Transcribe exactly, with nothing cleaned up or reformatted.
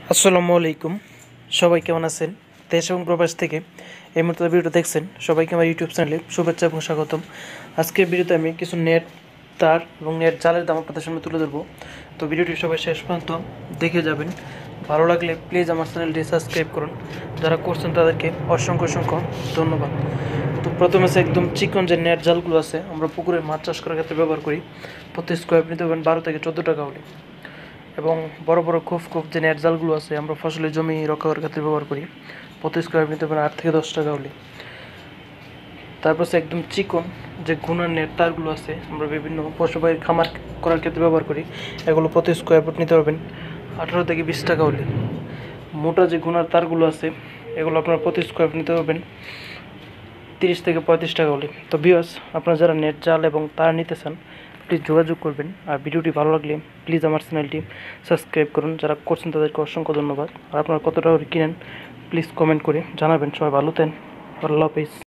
আসসালামু আলাইকুম। সবাই কেমন আছেন? দেশ এবং প্রবাস থেকে এই মুহূর্তে ভিডিওটা দেখছেন সবাইকে আমার ইউটিউব চ্যানেলে শুভেচ্ছা এবং স্বাগতম। আজকের ভিডিওতে আমি কিছু নেট তার এবং নেট জালের দাম আপনাদের সামনে তুলে ধরবো। তো ভিডিওটি সবাই শেষ পর্যন্ত দেখে যাবেন। ভালো লাগলে প্লিজ আমার চ্যানেলটি সাবস্ক্রাইব করুন। যারা করছেন তাদেরকে অসংখ্য অসংখ্য ধন্যবাদ। তো প্রথমে আছে একদম চিকন যে নেট জালগুলো আছে, আমরা পুকুরে মাছ চাষ করার ক্ষেত্রে ব্যবহার করি। প্রতি স্কোয়ার ফিট দেবেন বারো থেকে চোদ্দো টাকা হলে। এবং বড় বড় খুব খুব যে নেট জালগুলো আছে আমরা ফসলের জমি রক্ষা করার ক্ষেত্রে ব্যবহার করি। প্রতি স্কোয়ার ফিট দেবেন আট থেকে দশ টাকা হলে। তারপর সে একদম চিকন যে গুনার নেট তারগুলো আছে আমরা বিভিন্ন পশুপাখির খামার করার ক্ষেত্রে ব্যবহার করি। এগুলো প্রতি স্কোয়ার ফুট নিতে পারবেন আঠারো থেকে বিশ টাকা হলে। মোটা যে গুনার তারগুলো আছে এগুলো আপনারা প্রতি স্কোয়ার ফুট নিতে পারবেন তিরিশ থেকে পঁয়ত্রিশ টাকা হলে। তো ভিউয়ার্স, আপনারা যারা নেট জাল এবং তার নিতে চান প্লিজ যোগাযোগ করবেন। আর ভিডিওটি ভালো লাগলে প্লিজ আমার চ্যানেলটি সাবস্ক্রাইব করুন। যারা করছেন তাদেরকে অসংখ্য ধন্যবাদ। আর আপনারা কত টাকা কিনেন প্লিজ কমেন্ট করে জানাবেন। সবাই ভালো থাকেন। আল্লাহ হাফেজ।